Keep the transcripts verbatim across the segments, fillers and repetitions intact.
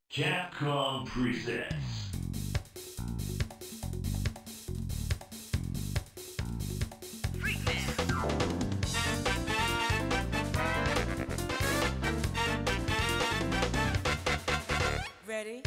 Capcom presents Ready?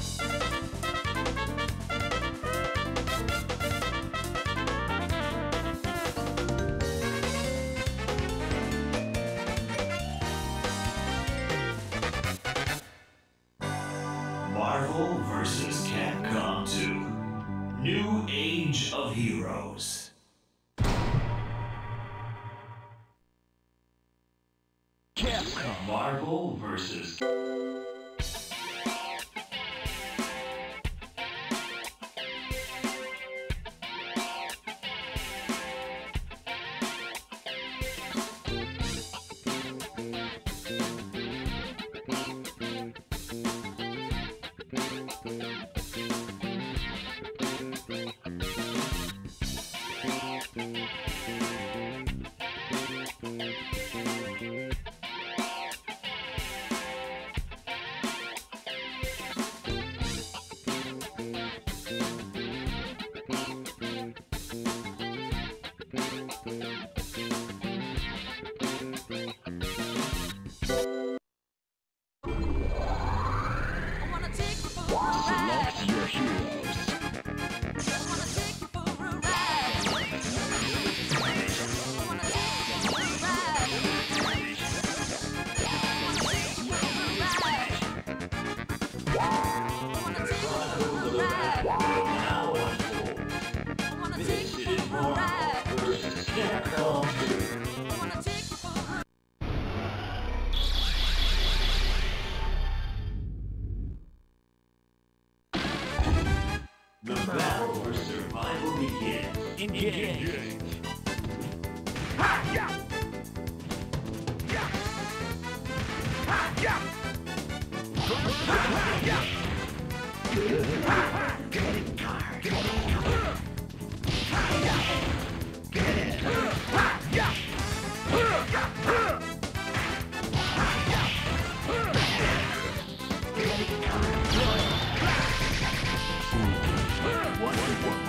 Marvel versus. Capcom two. New Age of Heroes. Capcom. Marvel versus. The battle for survival begins. Engage. Engage. Ha! Yeah! Yeah! Ha! Yeah! Ha! Yeah! Ha! Get it, car. Get it, car. Ha! Yeah! Get it. Ha! Yeah! Ha! Yeah! Get it, car. One, one.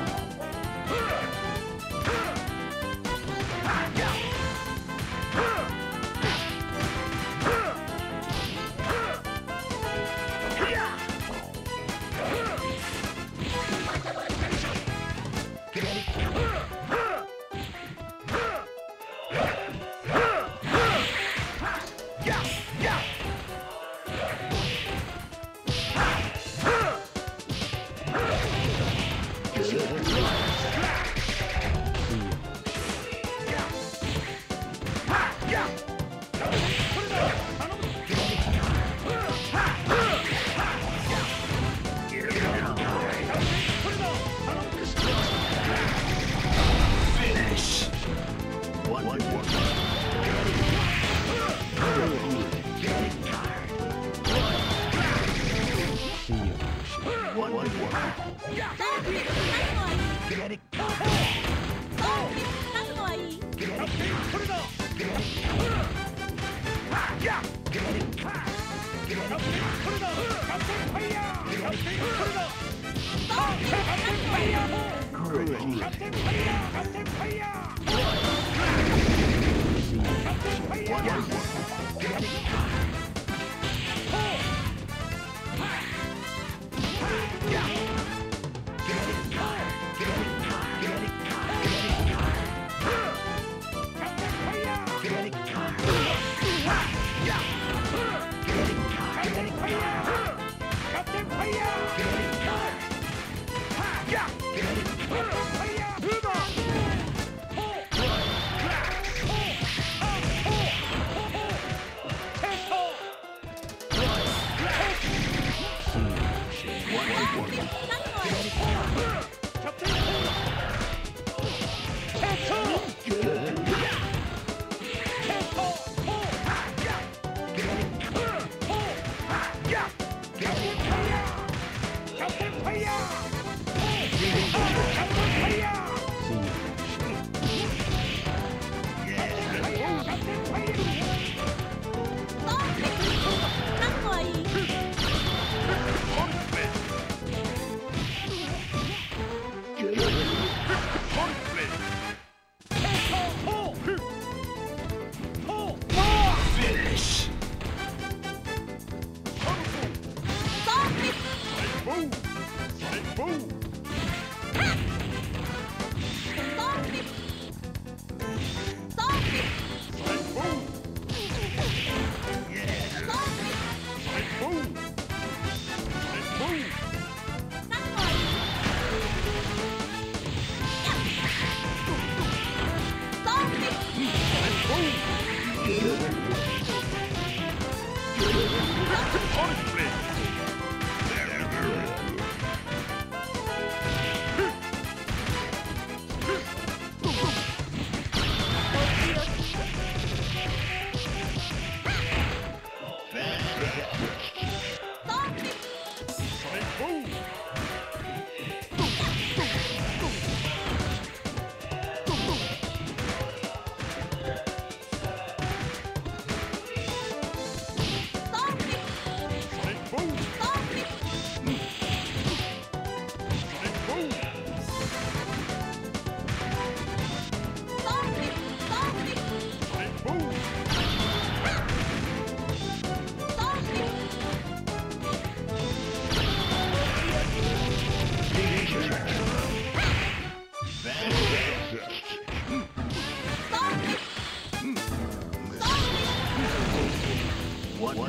Tempo!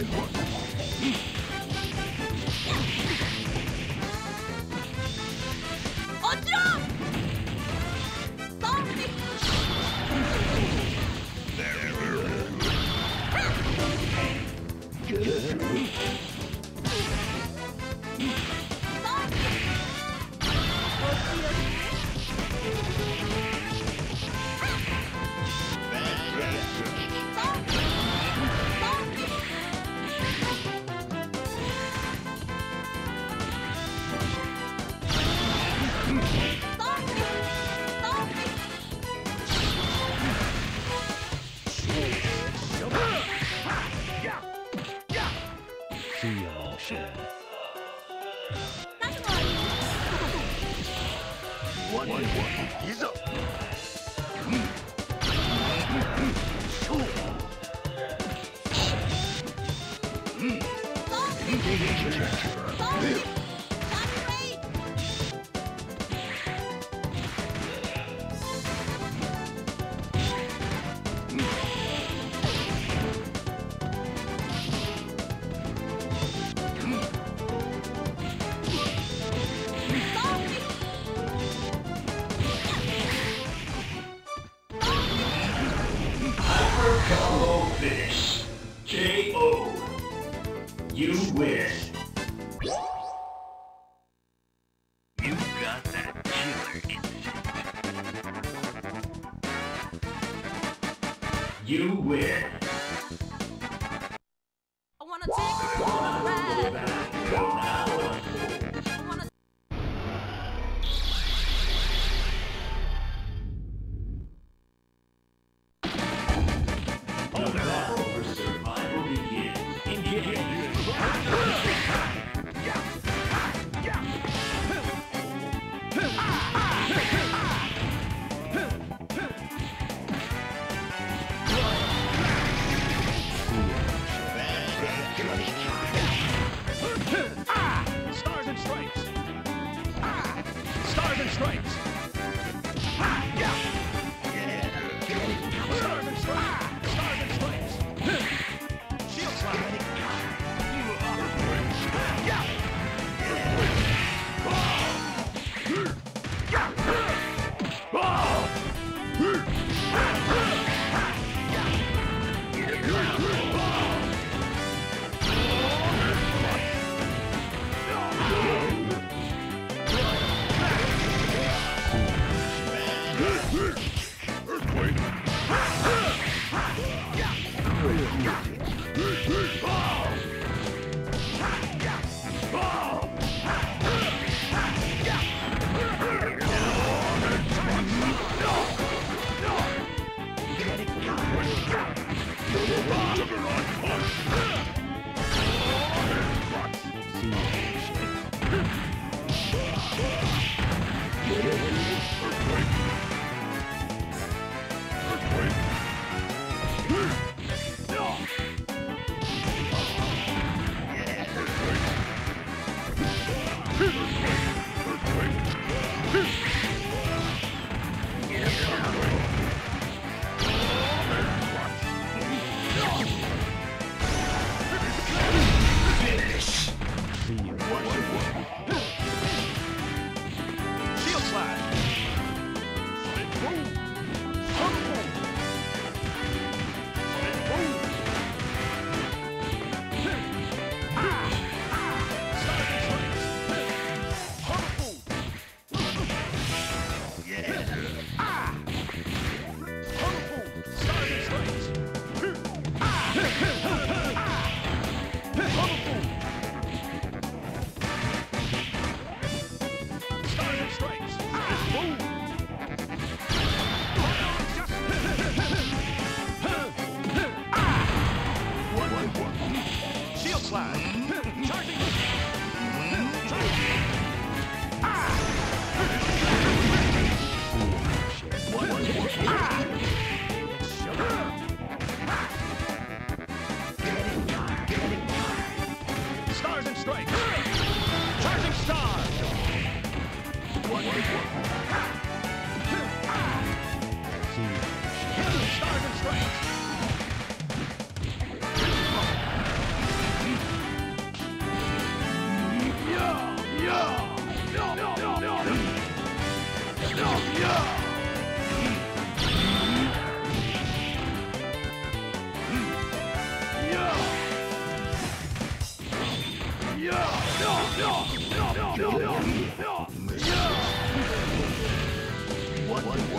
Combo finish. K O. You win. You got that killer instinct. You win. I wanna take you on a ride. Now I wanna the battle for survival begins. Engage. Stars and stripes. Stars and stripes. Stars and stripes. Stars and stripes. Shield slide.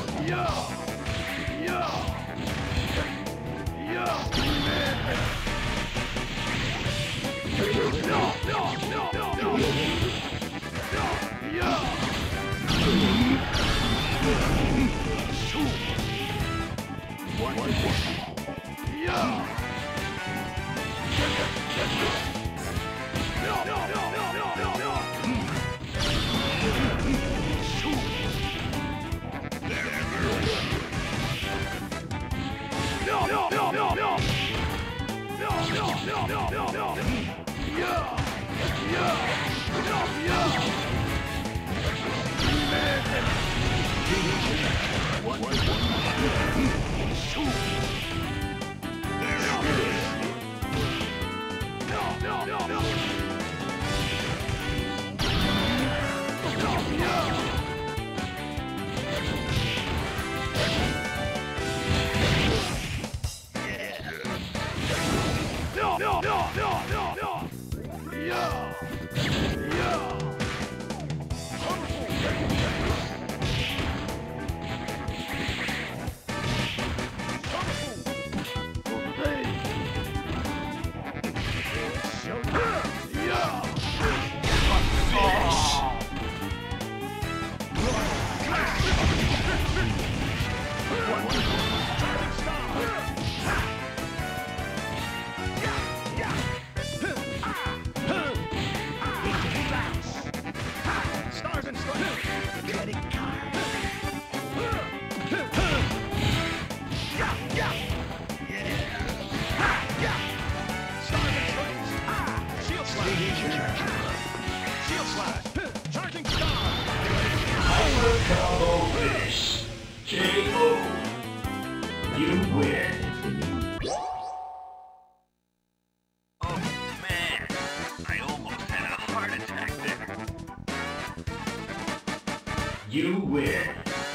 You win.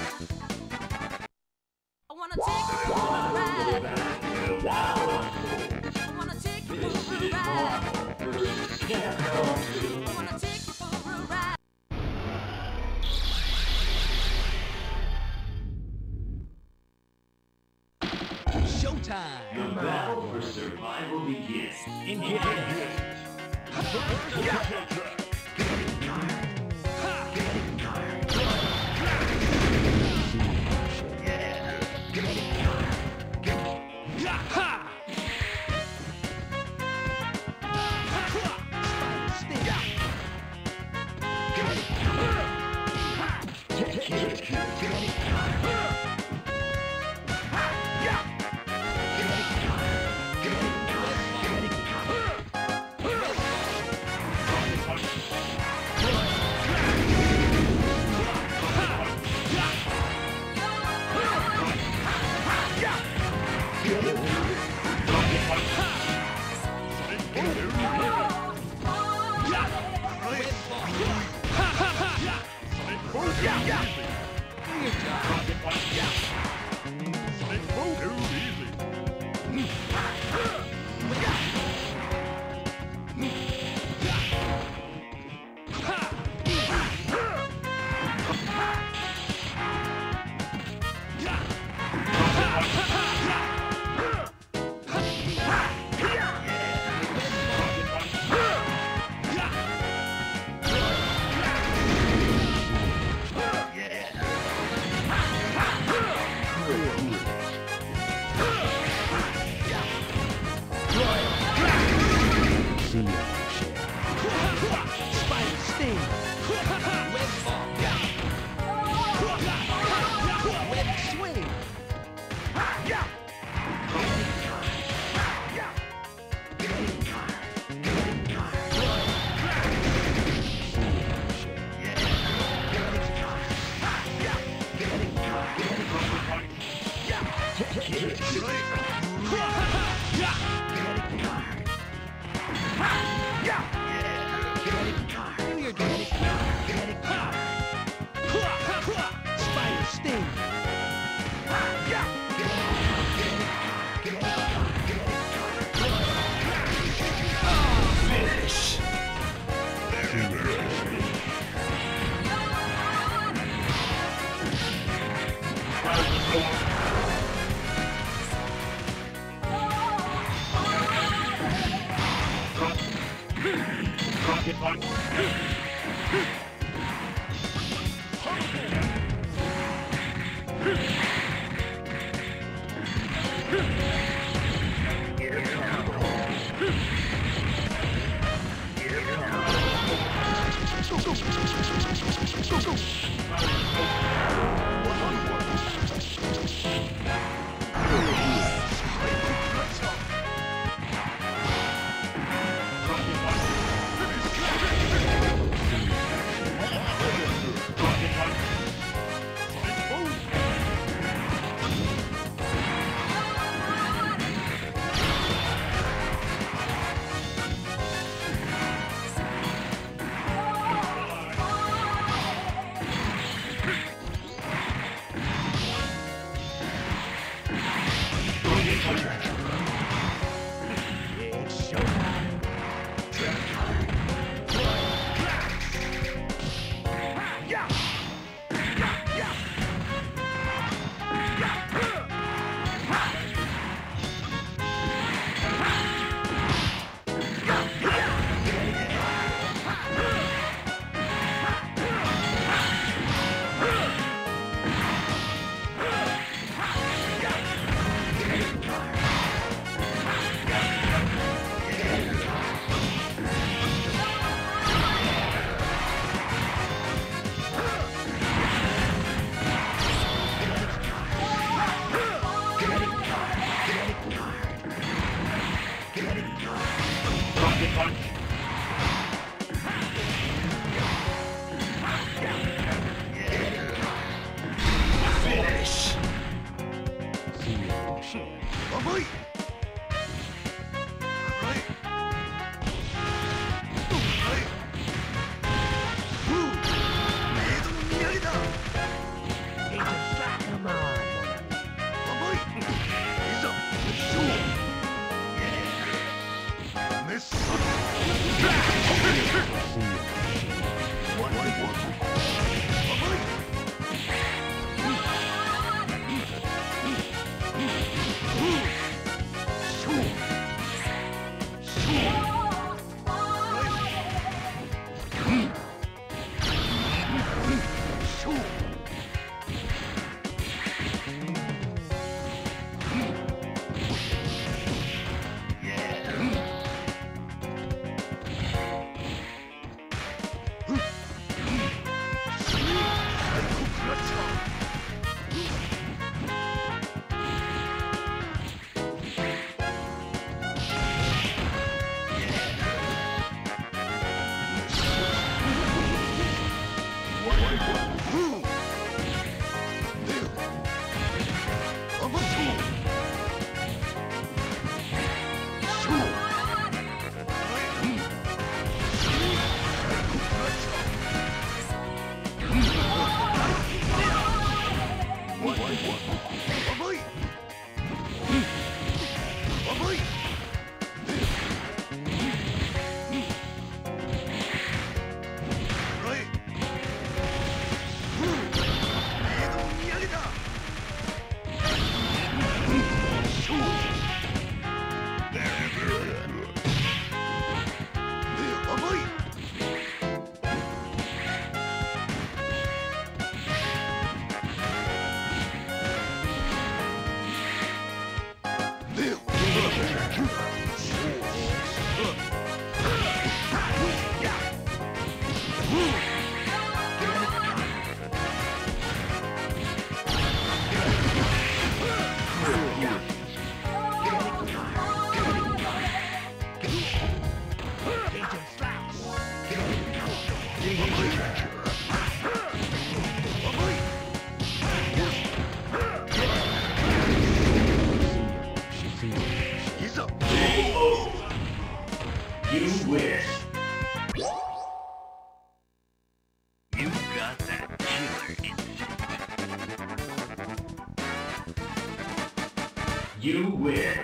I wanna take you for a ride. I wanna take you for a ride. I wanna take you for a ride. Showtime! The battle for survival begins. Engage! You win.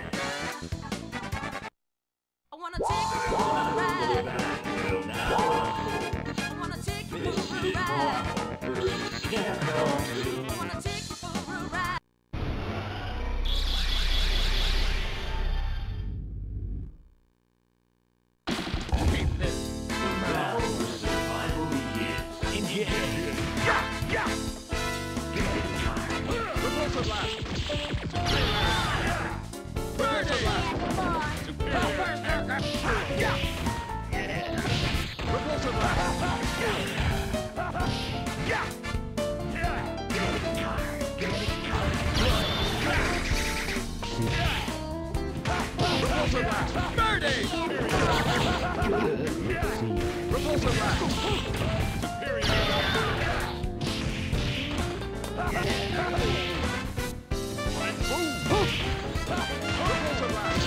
I wanna take you for a ride. Will now I wanna take you for a ride. versus Capcom. I wanna take you for a ride. blast! Propulsor blast! Propulsor blast! Propulsor blast! Birdie! Propulsor blast! Superior! Propulsor blast!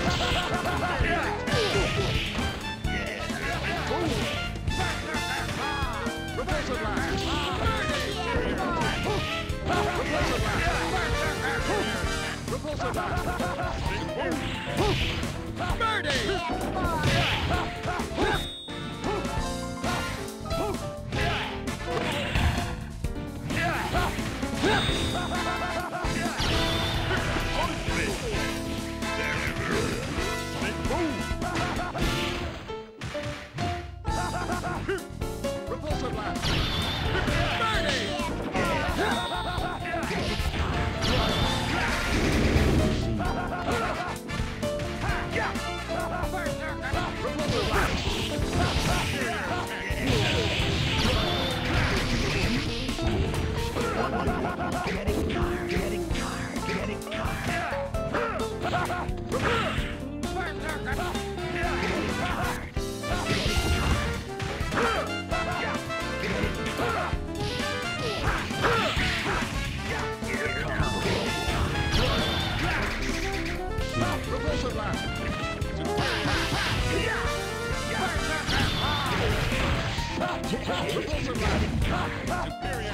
Propulsor blast! Propulsor blast! Birdie! Propulsor blast! Birdie! Propulsor blast! Getting car, getting car, getting car. Propulsor blast! Propulsor blast! Superior!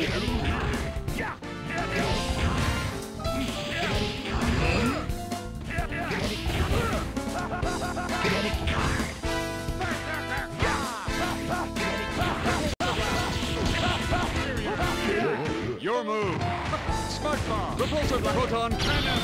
Your move! Smart bomb! Propulsor blast! Proton cannon!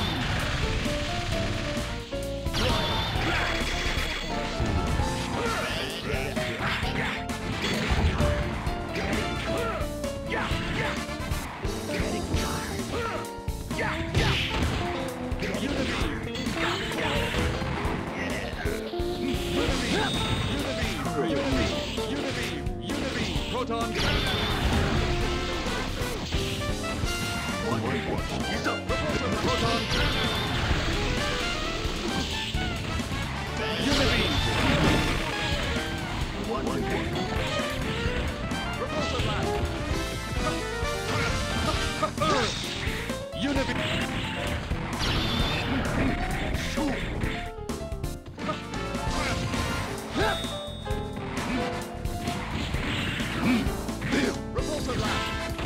Proton cannon! He's up! Proton cannon! Unibeam! Propulsor blast! Unibeam! Propulsor blast!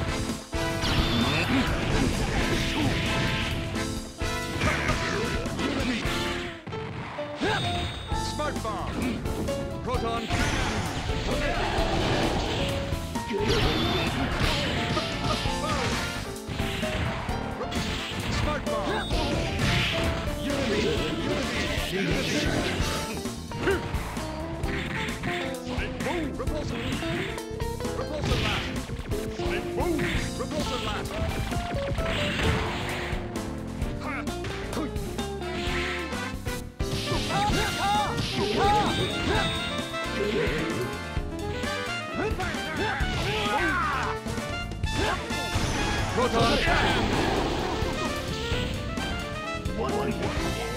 Smart bomb! Proton cannon! Smart bomb! Unity! Unity! Propulsor! Propulsor blast! Propulsor blast! Proton cannon! One, one, one.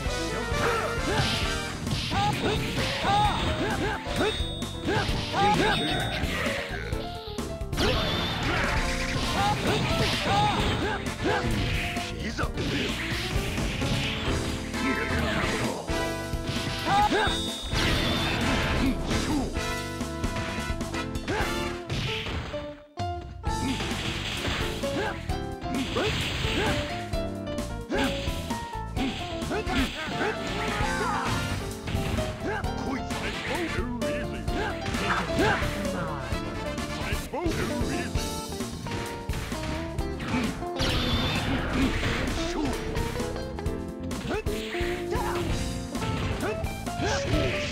She's up. Sure.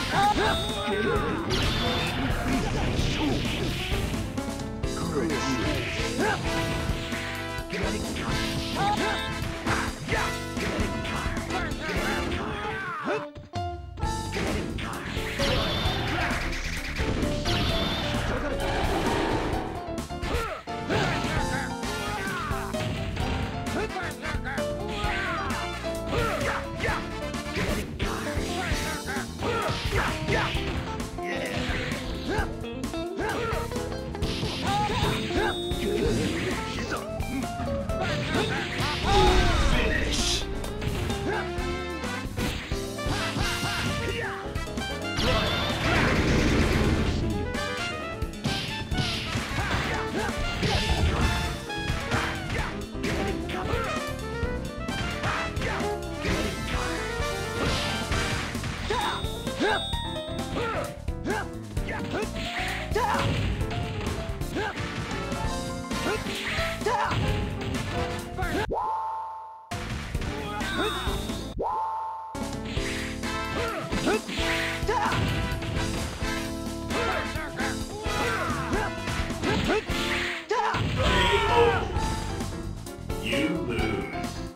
You lose.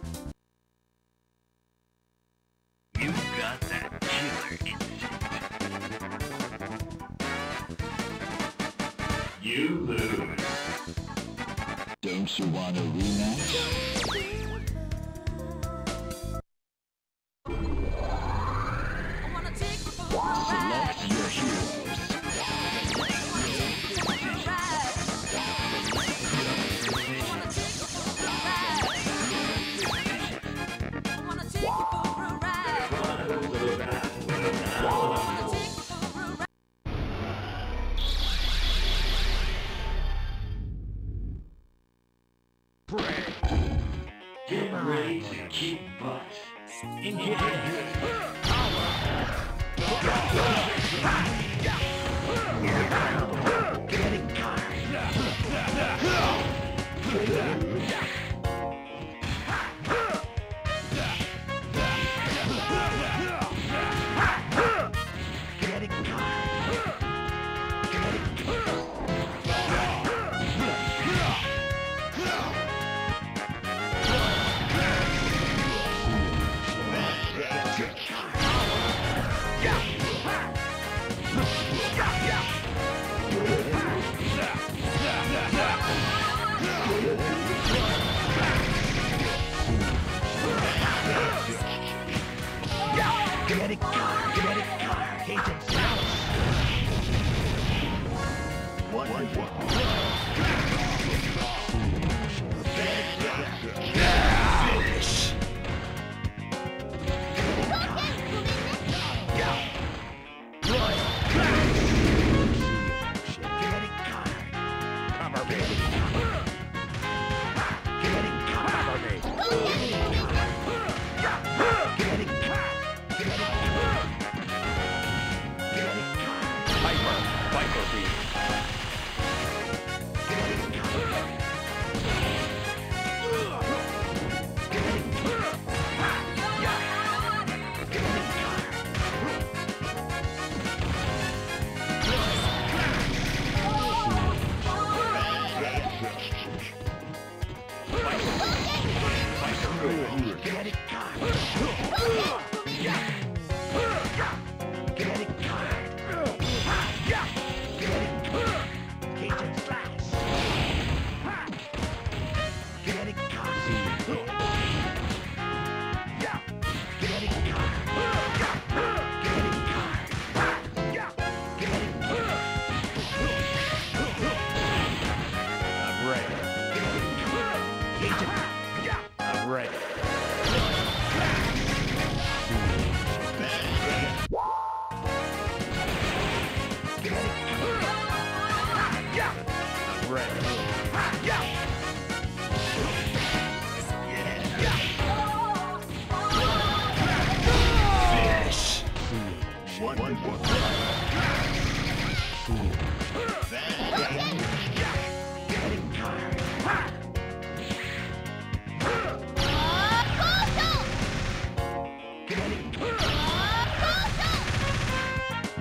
You've got that killer instinct. You lose. Don't you want a rematch? I wanna take you for a ride. Select your heroes. Get ready to kick butt. Engage. Kinetic car, kinetic car, agent Dallas. One, one, one. Finish. Kinetic car. Cover me. Kinetic car. Cover me. Kinetic car. Hyper, Viper Beam. Kinetic car. Kinetic card. Kinetic card. Cajun slash. Kinetic card. Kinetic card. Kinetic card. Kinetic card. I'm ready. Kinetic card. Cajun. I'm ready. Finish. One, one, one. Getting tired. Getting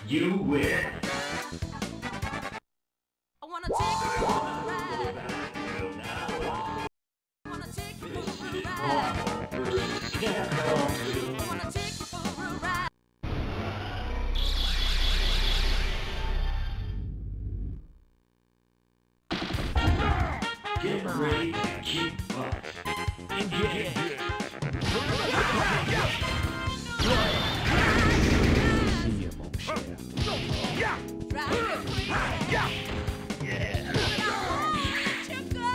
You win. I wanna take you for a ride. I wanna take you for a ride. Capcom two. I wanna take you for a ride. Get ready to kick butt. Engage. Drive you crazy. Yeah. To go.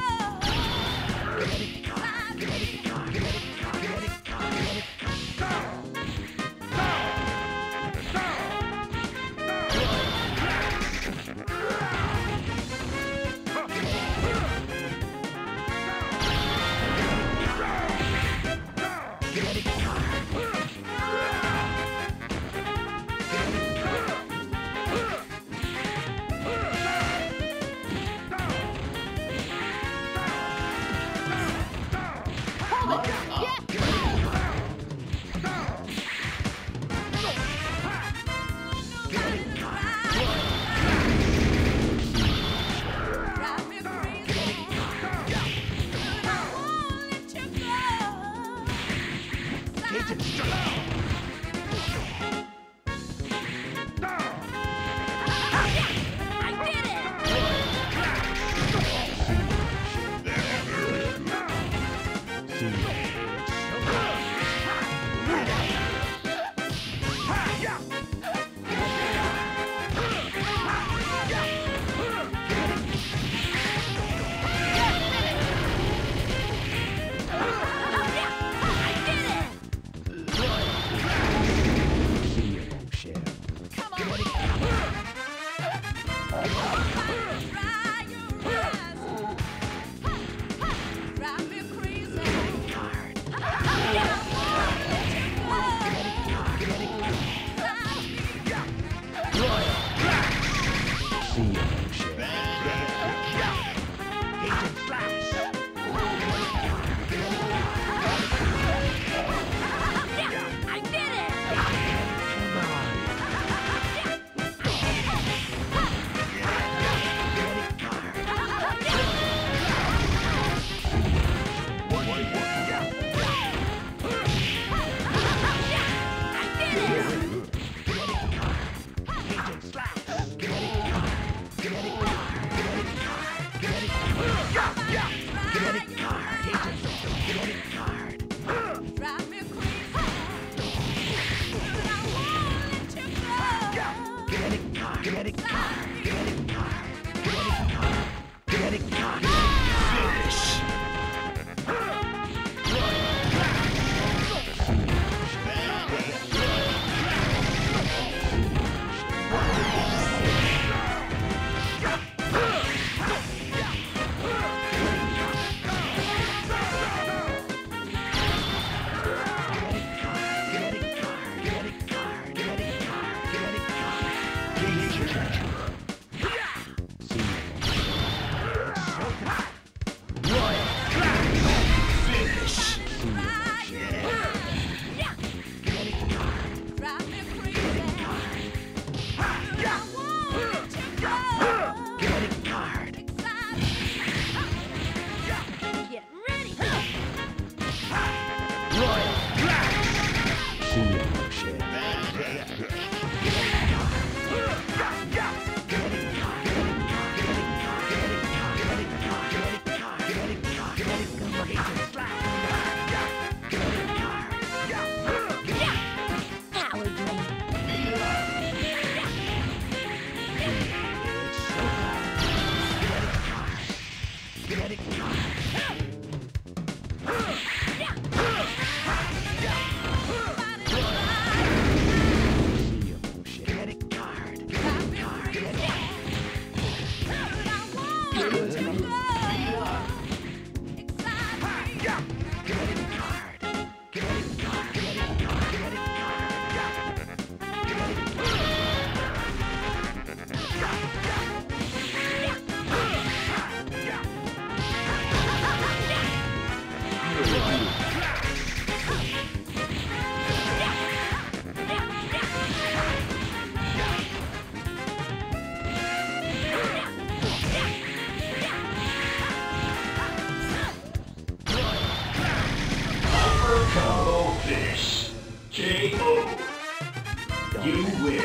You win.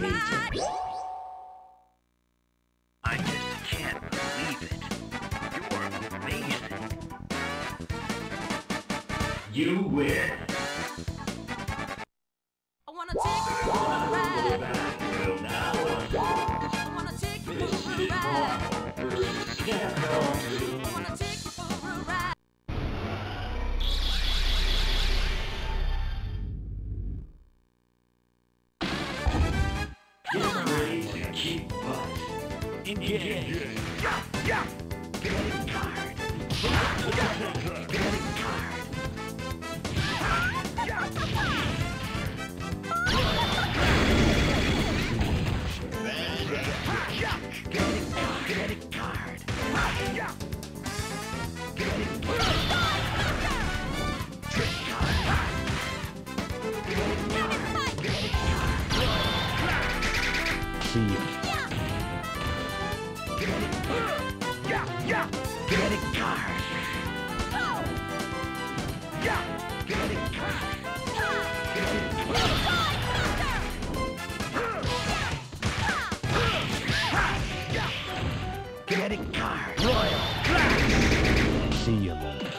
I just can't believe it. You're amazing. You win. I wanna take you for a ride. Well, now I wanna take you this for a is ride. Marvel versus Capcom. I wanna take you for a ride. Get ready to kick butt. Engage. Yeah, yeah. Getting card. Getting card. Getting card. Getting card. Yeah. Getting trick card. Getting card. Getting card. See ya. Getting yeah, yeah. Getting card. Yeah. Getting card. Getting Getting card. Royal Clash. See ya later.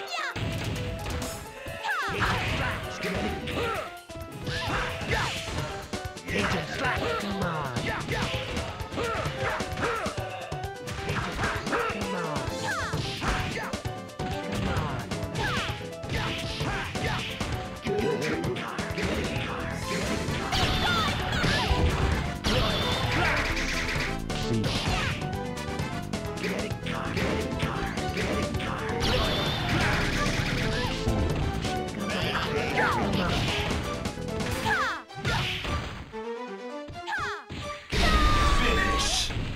Getting yeah. Agent Slack. Come on. Yeah, yeah. Come on. Yeah. Come on. Yeah. Yeah. Getting card. Getting card. Getting card. See ya. Getting card. Getting card. Getting card. Yeah. Come on. Finish.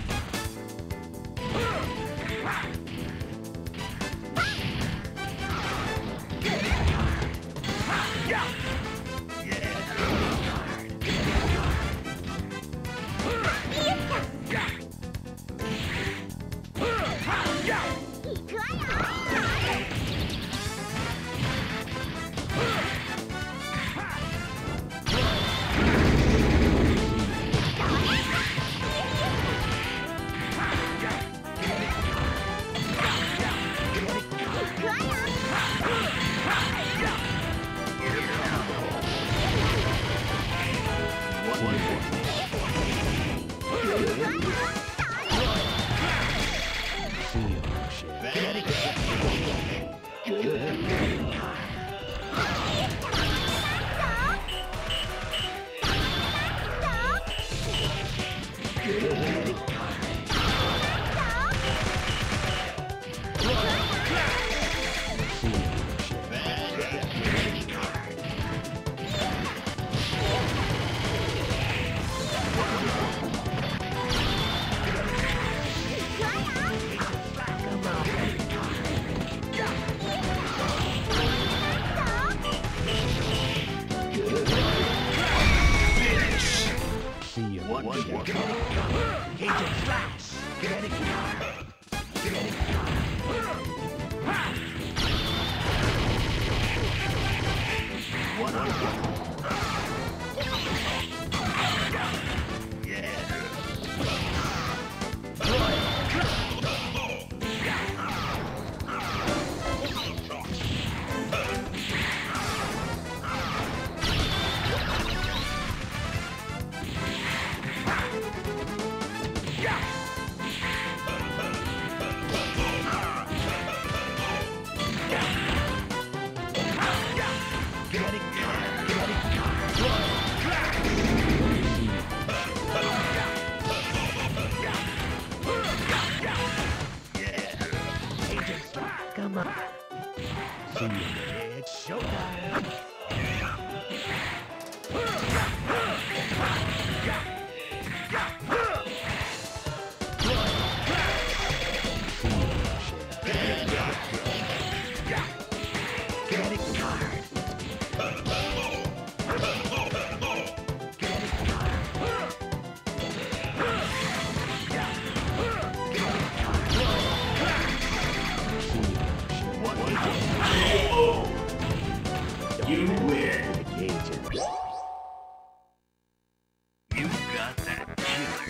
Yeah. Yeah. Yeah. Agent Flash. Getting card. Getting card. One on one. Yeah. Getting card.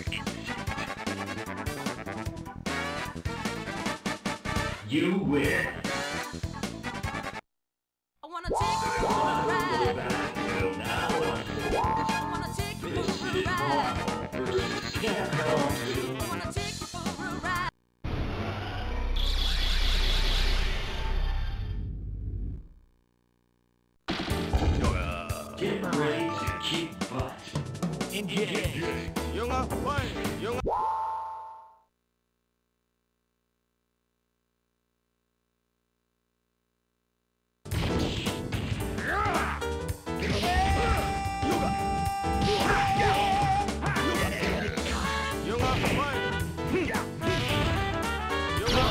You win. I wanna take you for a ride. Well, now I wanna take you this for a is ride. Marvel versus Capcom. I wanna take you for a ride. Get ready to kick butt. 영화 파이 영화 영화 파이 영화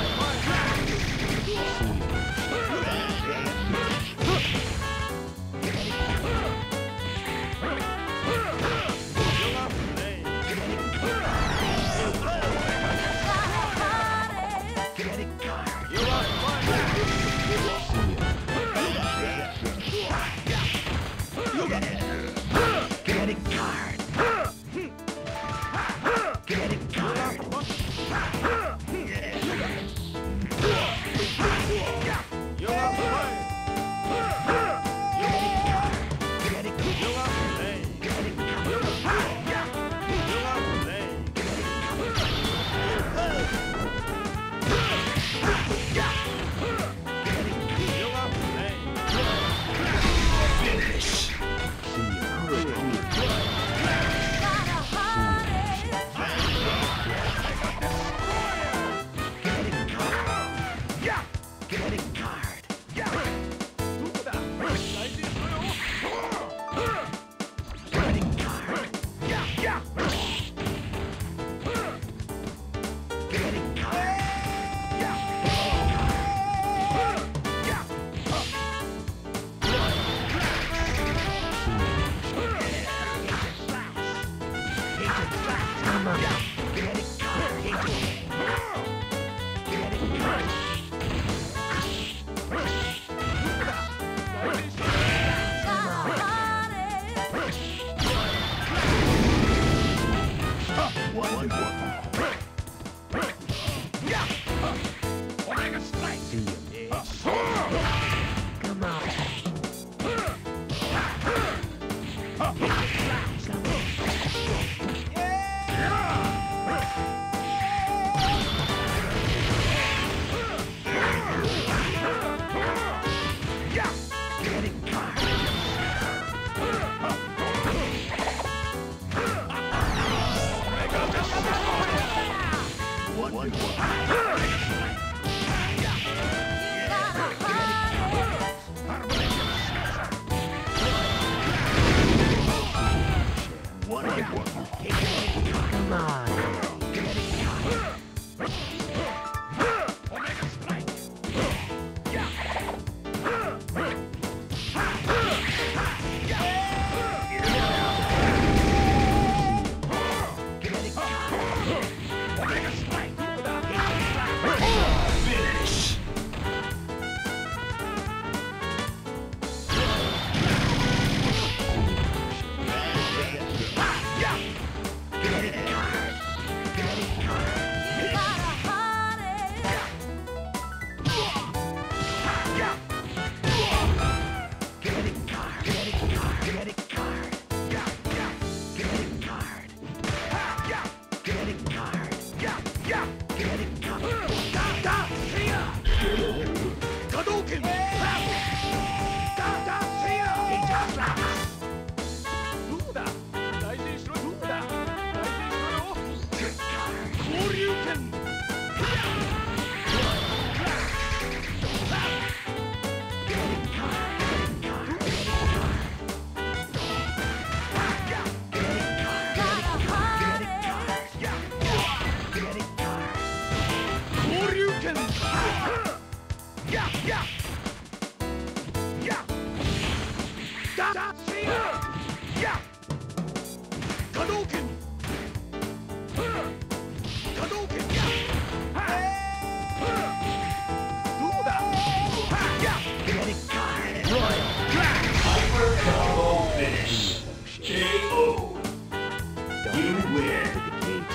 K O. You win.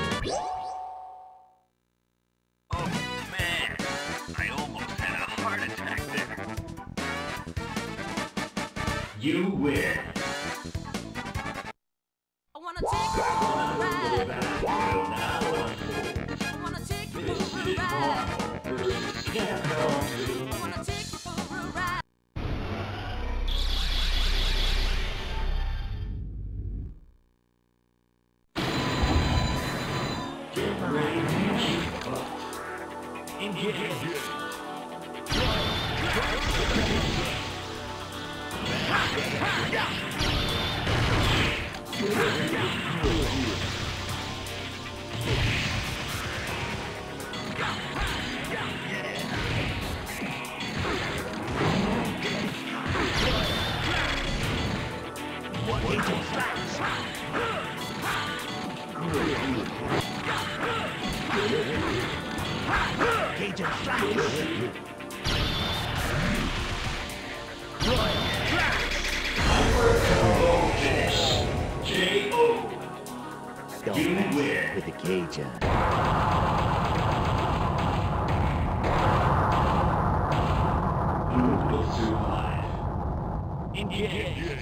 I wanna take you for a ride. Get ready to kick butt. Engage. Agent Flash! Royal Finish. K O. Don't You mess win. with the Cajun. Who will survive? Engage.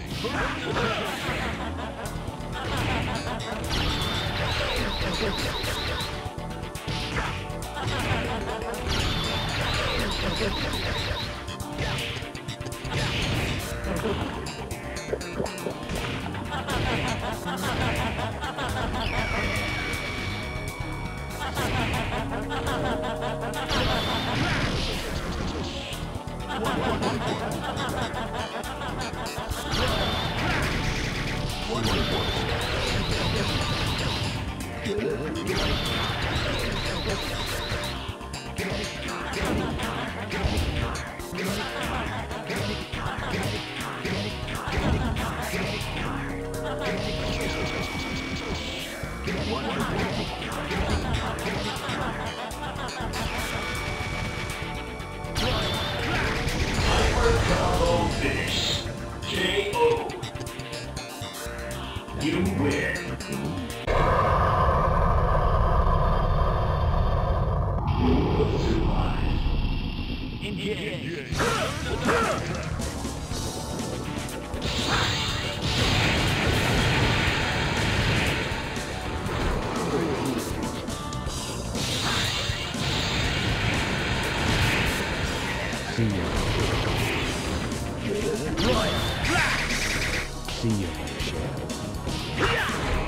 Combo finish. K O. You win. Who will survive? Engage. See you. Royal Flash! See you, my shadow.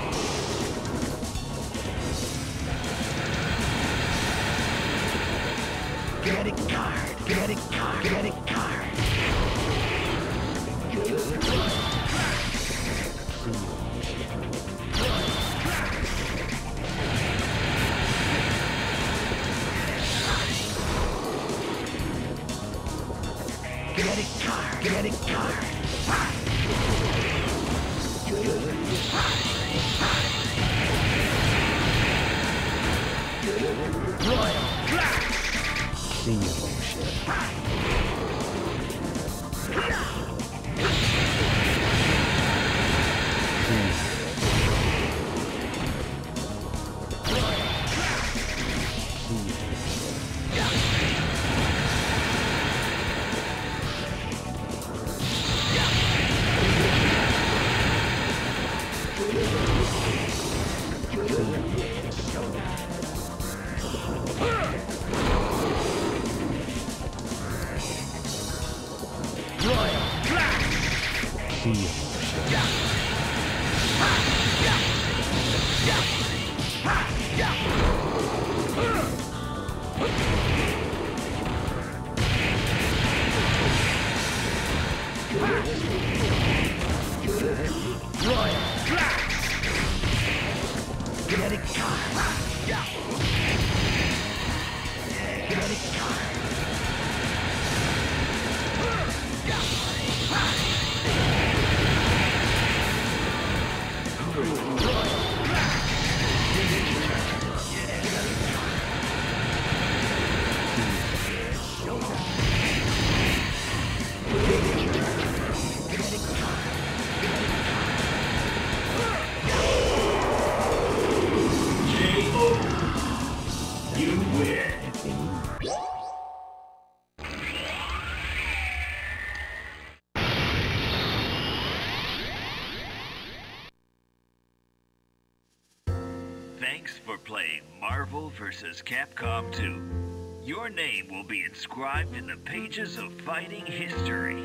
Get it card! Get it card! Get it card! See you, my Get it card! Get it card! Royal Flash! See you, my shadow. Royal Flash! See you, my shadow. Royal Flash! Get it card! Get it card! K O. You win. Thanks for playing Marvel versus. Capcom two. Your name will be inscribed in the pages of fighting history.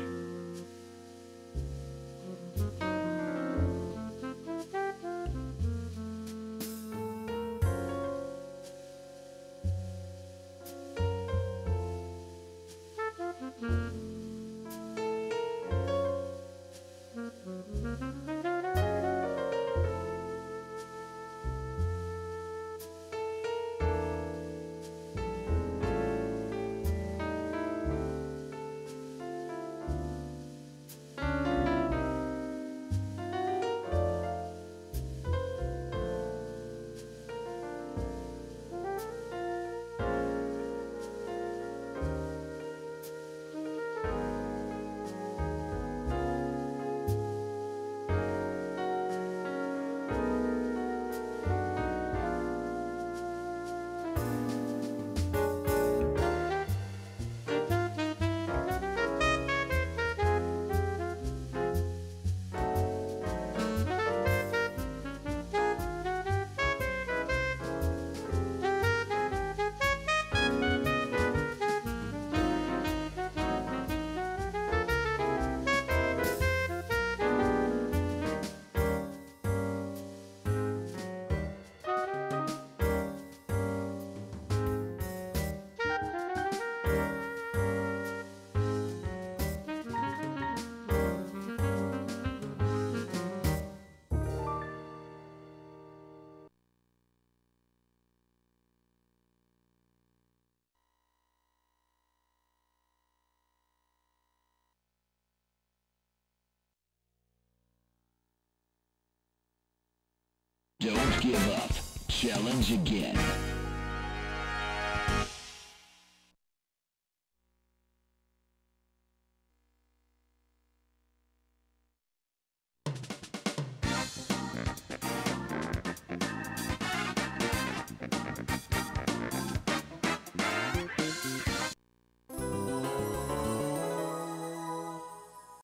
Don't give up. Challenge again.